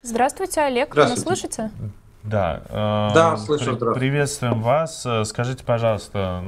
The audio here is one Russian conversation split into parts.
Здравствуйте, Олег, вы нас Здравствуйте. слышите? Да, Да, слышу, здравствуйте. приветствуем вас. Скажите, пожалуйста,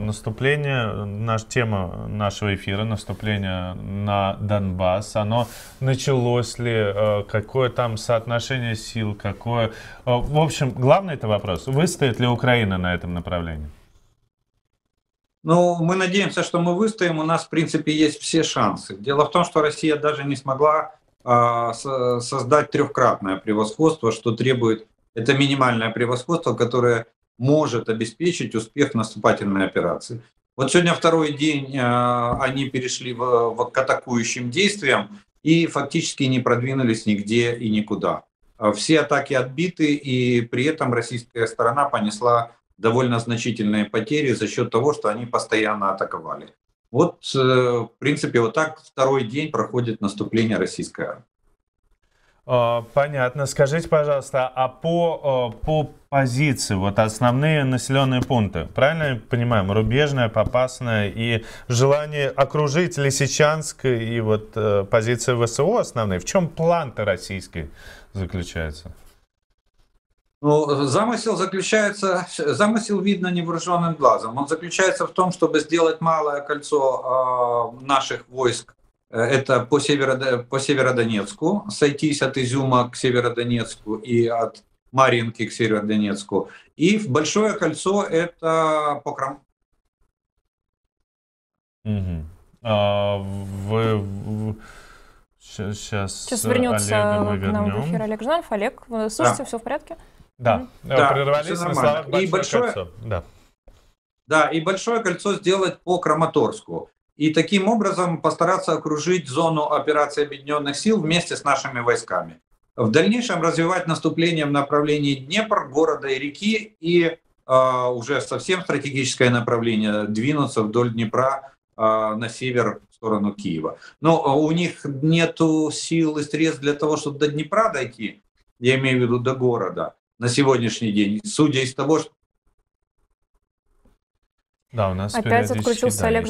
тема нашего эфира, наступление на Донбасс, оно началось ли, какое там соотношение сил, какое... В общем, главный это вопрос, выстоит ли Украина на этом направлении? Ну, мы надеемся, что мы выстоим. У нас, в принципе, есть все шансы. Дело в том, что Россия даже не смогла создать трехкратное превосходство, что требует, это минимальное превосходство, которое может обеспечить успех наступательной операции. Вот сегодня второй день они перешли к атакующим действиям и фактически не продвинулись нигде и никуда. Все атаки отбиты, и при этом российская сторона понесла довольно значительные потери за счет того, что они постоянно атаковали. Вот, в принципе, вот так второй день проходит наступление российской армии. Понятно. Скажите, пожалуйста, по позиции, вот основные населенные пункты, правильно я понимаю, Рубежная, Попасная и желание окружить Лисичанск и вот позиция ВСУ основные, в чем план-то российский заключается? Ну, замысел видно невооруженным глазом. Он заключается в том, чтобы сделать малое кольцо наших войск, это по Северодонецку, сойтись от Изюма к Северодонецку и от Марьинки к Северодонецку. И большое кольцо это по Краматорску. Сейчас вернется к нам в эфир Олег Жданов. Олег, вы слышите, все в порядке? Да, прервались на словах большое кольцо. Да, и большое кольцо сделать по Краматорску. И таким образом постараться окружить зону операции Объединенных сил вместе с нашими войсками. В дальнейшем развивать наступление в направлении Днепр, города и реки, и уже совсем стратегическое направление двинуться вдоль Днепра на север в сторону Киева. Но у них нет сил и средств для того, чтобы до Днепра дойти, я имею в виду до города, на сегодняшний день, судя из того, что... Да, у нас опять отключился Олег.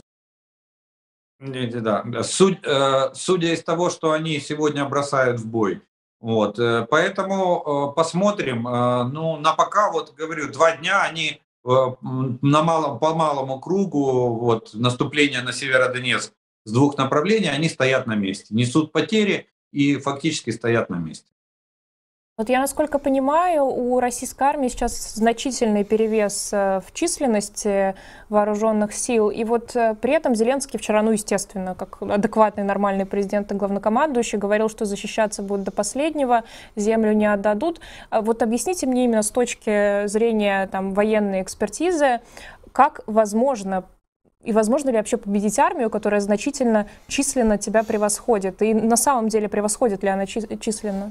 Да. Судя из того, что они сегодня бросают в бой. Вот. Поэтому посмотрим. Ну, на пока, вот говорю, 2 дня они по малому кругу, вот, наступление на Северодонецк с 2 направлений, они стоят на месте. Несут потери и фактически стоят на месте. Вот я, насколько понимаю, у российской армии сейчас значительный перевес в численности вооруженных сил. И вот при этом Зеленский вчера, ну, естественно, как адекватный, нормальный президент и главнокомандующий, говорил, что защищаться будут до последнего, землю не отдадут. Вот объясните мне именно с точки зрения там, военной экспертизы, как возможно и возможно ли вообще победить армию, которая значительно численно тебя превосходит? И на самом деле превосходит ли она численно?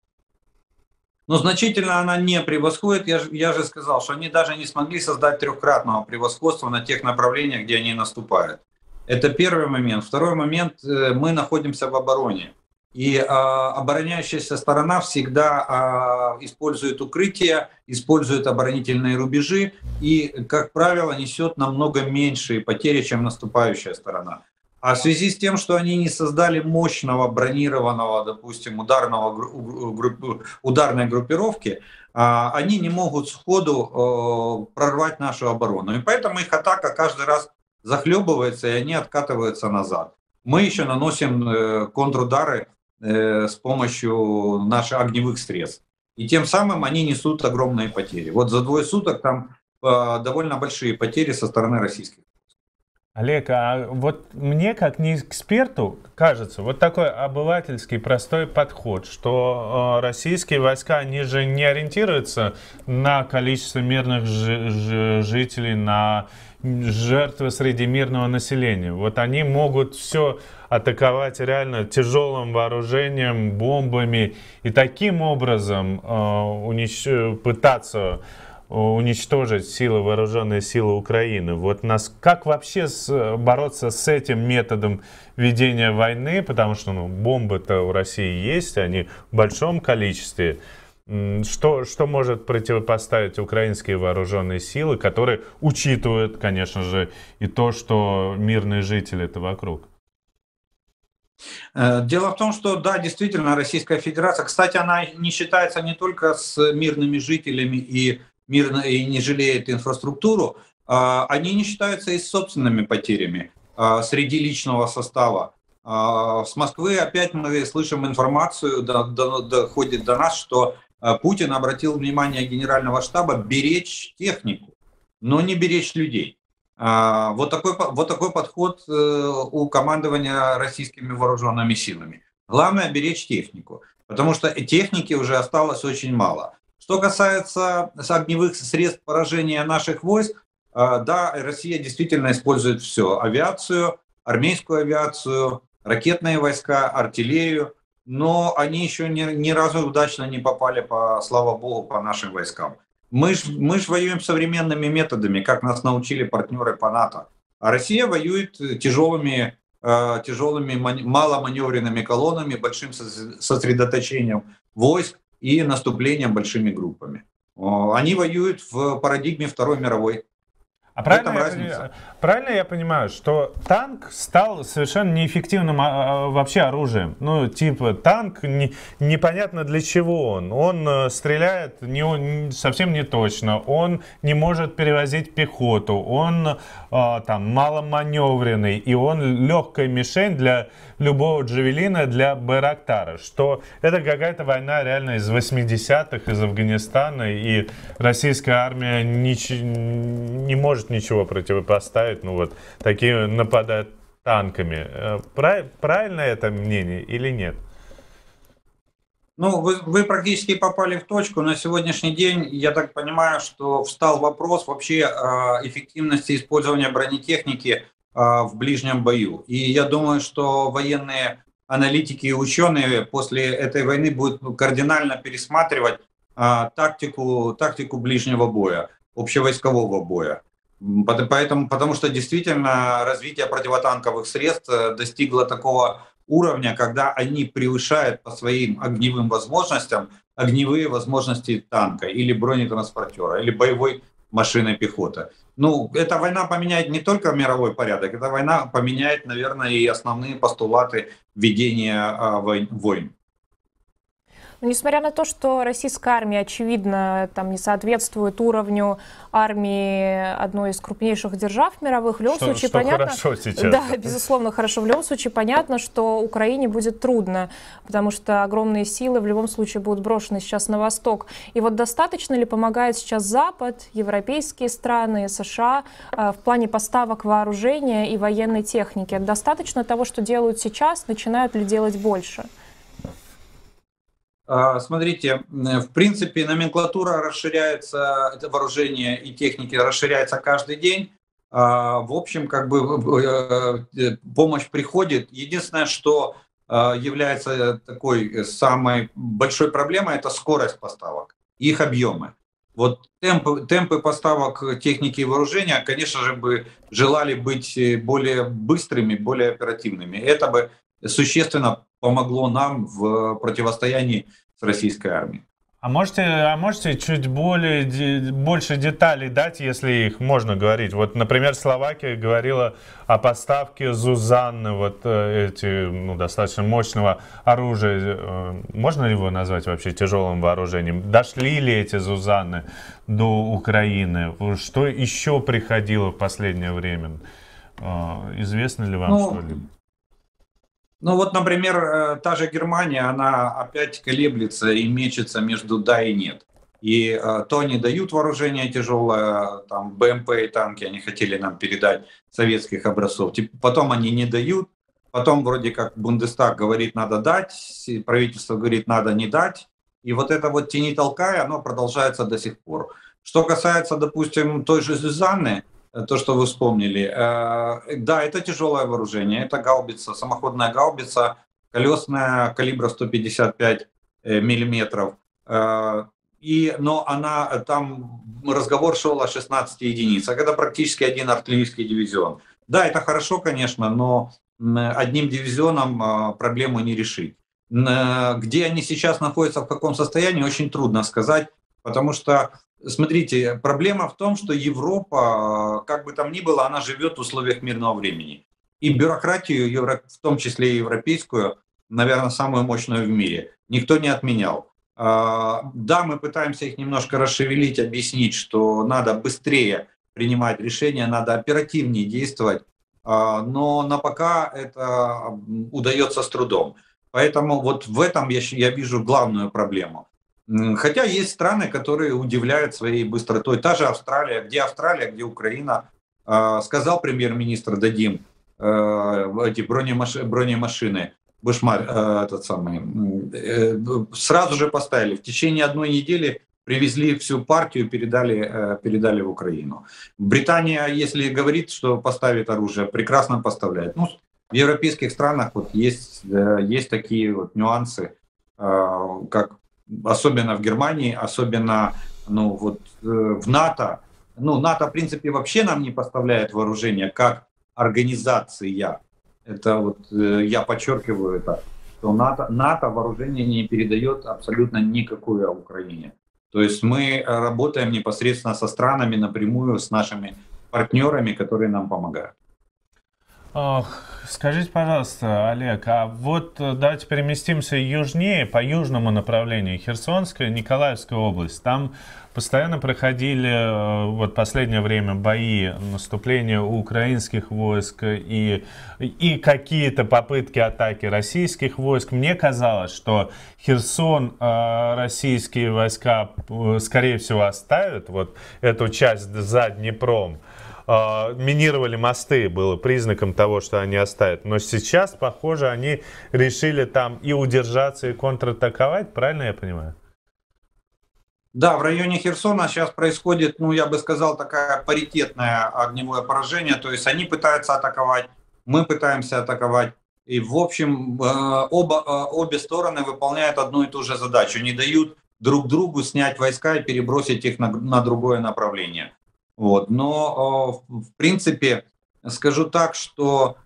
Но значительно она не превосходит. Я же сказал, что они даже не смогли создать трехкратного превосходства на тех направлениях, где они наступают. Это первый момент. Второй момент, мы находимся в обороне. И обороняющаяся сторона всегда использует укрытия, использует оборонительные рубежи и, как правило, несет намного меньшие потери, чем наступающая сторона. А в связи с тем, что они не создали мощного бронированного, допустим, ударной группировки, они не могут сходу прорвать нашу оборону. И поэтому их атака каждый раз захлебывается, и они откатываются назад. Мы еще наносим контрудары с помощью наших огневых средств. И тем самым они несут огромные потери. Вот за 2 суток там довольно большие потери со стороны российских. Олег, а вот мне, как не эксперту, кажется, вот такой обывательский простой подход, что российские войска, они же не ориентируются на количество мирных жителей, на жертвы среди мирного населения. Вот они могут все атаковать реально тяжелым вооружением, бомбами и таким образом пытаться уничтожить вооруженные силы Украины. Вот как вообще бороться с этим методом ведения войны, потому что бомбы-то у России есть, они в большом количестве. Что может противопоставить украинские вооруженные силы, которые учитывают, конечно же, и то, что мирные жители это вокруг? Дело в том, что да, действительно, Российская Федерация, кстати, она не считается не только с мирными жителями и мирно и не жалеет инфраструктуру, они не считаются и с собственными потерями среди личного состава. С Москвы опять мы слышим информацию, доходит до нас, что Путин обратил внимание Генерального штаба беречь технику, но не беречь людей. Вот такой подход у командования российскими вооруженными силами. Главное беречь технику, потому что техники уже осталось очень мало. Что касается огневых средств поражения наших войск, да, Россия действительно использует все: авиацию, армейскую авиацию, ракетные войска, артиллерию, но они еще ни разу удачно не попали, слава богу, по нашим войскам. Мы ж воюем современными методами, как нас научили партнеры по НАТО. А Россия воюет тяжелыми маломаневренными колоннами, большим сосредоточением войск и наступлением большими группами. Они воюют в парадигме Второй мировой. А правильно я понимаю, что танк стал совершенно неэффективным вообще оружием? Ну, типа, танк непонятно для чего он. Он стреляет совсем не точно, он не может перевозить пехоту, он там маломаневренный, и он легкая мишень для любого джавелина, для Байрактара. Что это какая-то война реально из 80-х, из Афганистана, и российская армия не может ничего противопоставить, ну вот, такие нападают танками. Правильно это мнение или нет? Ну, вы практически попали в точку. На сегодняшний день, я так понимаю, что встал вопрос вообще эффективности использования бронетехники в ближнем бою. И я думаю, что военные аналитики и ученые после этой войны будут кардинально пересматривать тактику ближнего боя, общевойскового боя. Потому что действительно развитие противотанковых средств достигло такого уровня, когда они превышают по своим огневым возможностям огневые возможности танка или бронетранспортера, или боевой машины пехоты. Ну, эта война поменяет не только мировой порядок, эта война поменяет, наверное, и основные постулаты ведения войн. Но несмотря на то, что российская армия, очевидно, там не соответствует уровню армии одной из крупнейших держав мировых, в любом случае понятно, хорошо сейчас. Да, безусловно, хорошо. В любом случае понятно, что Украине будет трудно, потому что огромные силы в любом случае будут брошены сейчас на восток. И вот достаточно ли помогает сейчас Запад, европейские страны, США в плане поставок вооружения и военной техники? Достаточно того, что делают сейчас, начинают ли делать больше? Смотрите, в принципе, номенклатура расширяется, это вооружение и техники расширяется каждый день. В общем, как бы помощь приходит. Единственное, что является такой самой большой проблемой, это скорость поставок, их объемы. Вот темпы поставок техники и вооружения, конечно же, бы желали быть более быстрыми, более оперативными. Это бы существенно помогло нам в противостоянии с российской армией. А можете чуть больше деталей дать, если их можно говорить? Вот, например, Словакия говорила о поставке Зузанны, вот достаточно мощного оружия. Можно ли его назвать вообще тяжелым вооружением? Дошли ли эти Зузанны до Украины? Что еще приходило в последнее время? Известно ли вам что-либо? Ну вот, например, та же Германия, она опять колеблется и мечется между да и нет. И то они дают вооружение тяжелое, там БМП и танки они хотели нам передать советских образцов, потом они не дают, потом вроде как Бундестаг говорит надо дать, правительство говорит надо не дать. И вот это вот тяни-толкай, оно продолжается до сих пор. Что касается, допустим, той же Зузанны, то, что вы вспомнили. Да, это тяжелое вооружение, это гаубица, самоходная гаубица, колесная, калибра 155 миллиметров. Но там разговор шел о 16 единицах, это практически один артиллерийский дивизион. Да, это хорошо, конечно, но одним дивизионом проблему не решить. Где они сейчас находятся, в каком состоянии, очень трудно сказать, потому что смотрите, проблема в том, что Европа, как бы там ни было, она живет в условиях мирного времени. и бюрократию, в том числе и европейскую, наверное, самую мощную в мире, никто не отменял. Да, мы пытаемся их немножко расшевелить, объяснить, что надо быстрее принимать решения, надо оперативнее действовать, но на пока это удается с трудом. Поэтому вот в этом я вижу главную проблему. Хотя есть страны, которые удивляют своей быстротой. Та же Австралия, где Украина. Сказал премьер-министр, дадим эти бронемашины, сразу же поставили. В течение одной недели привезли всю партию, передали в Украину. Британия, если говорит, что поставит оружие, прекрасно поставляет. Ну, в европейских странах вот есть такие вот нюансы, как особенно в Германии, особенно в НАТО. Ну, НАТО, в принципе, вообще нам не поставляет вооружение как организация. Это вот я подчеркиваю это, что НАТО вооружение не передает абсолютно никакое Украине. То есть мы работаем непосредственно со странами напрямую, с нашими партнерами, которые нам помогают. Скажите, пожалуйста, Олег, а вот давайте переместимся южнее, по южному направлению, Херсонская, Николаевская область. Там постоянно проходили вот последнее время бои, наступления украинских войск и какие-то попытки атаки российских войск. Мне казалось, что Херсон российские войска, скорее всего, оставят, вот эту часть за Днепром. Минировали мосты, было признаком того, что они оставят. Но сейчас, похоже, они решили там и удержаться, и контратаковать. Правильно я понимаю? Да, в районе Херсона сейчас происходит, я бы сказал, такое паритетное огневое поражение. То есть они пытаются атаковать, мы пытаемся атаковать. И, в общем, обе стороны выполняют одну и ту же задачу. Не дают друг другу снять войска и перебросить их на другое направление. Вот. Но, в принципе, скажу так, что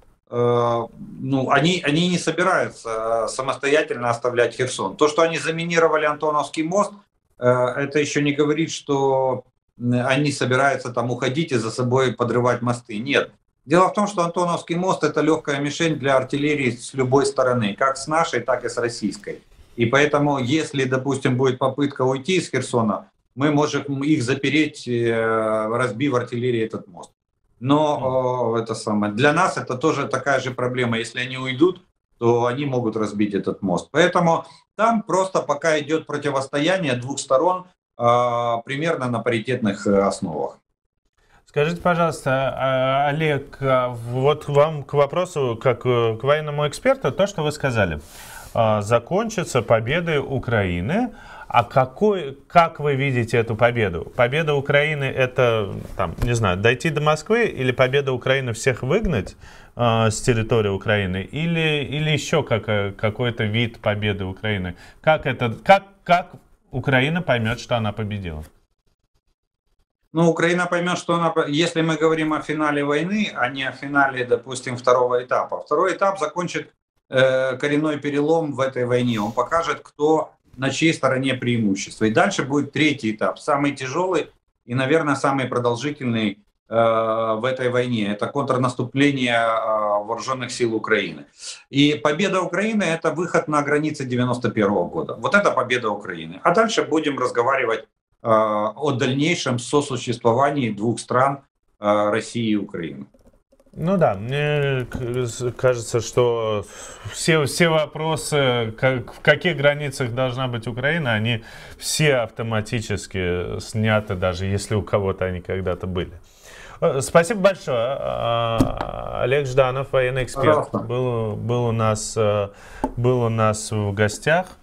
они не собираются самостоятельно оставлять Херсон. То, что они заминировали Антоновский мост, это еще не говорит, что они собираются там уходить и за собой подрывать мосты. Нет. Дело в том, что Антоновский мост — это легкая мишень для артиллерии с любой стороны, как с нашей, так и с российской. И поэтому, если, допустим, будет попытка уйти из Херсона, мы можем их запереть, разбив артиллерии этот мост. Но для нас это тоже такая же проблема. Если они уйдут, то они могут разбить этот мост. Поэтому там просто пока идет противостояние двух сторон примерно на паритетных основах. Скажите, пожалуйста, Олег, вот вам к вопросу, как к военному эксперту, то, что вы сказали. Закончится победой Украины. А как вы видите эту победу? Победа Украины — это, дойти до Москвы, или победа Украины всех выгнать с территории Украины, или еще какой-то вид победы Украины? Как Украина поймет, что она победила? Украина поймет, что если мы говорим о финале войны, а не о финале, допустим, второго этапа. Второй этап закончит коренной перелом в этой войне. Он покажет, кто на чьей стороне преимущество. И дальше будет третий этап, самый тяжелый и, наверное, самый продолжительный в этой войне. Это контрнаступление вооруженных сил Украины. И победа Украины — это выход на границы 91-го года. Вот это победа Украины. А дальше будем разговаривать о дальнейшем сосуществовании двух стран, России и Украины. Ну да, мне кажется, что все вопросы, в каких границах должна быть Украина, они все автоматически сняты, даже если у кого-то они когда-то были. Спасибо большое. Олег Жданов, военный эксперт, был у нас в гостях.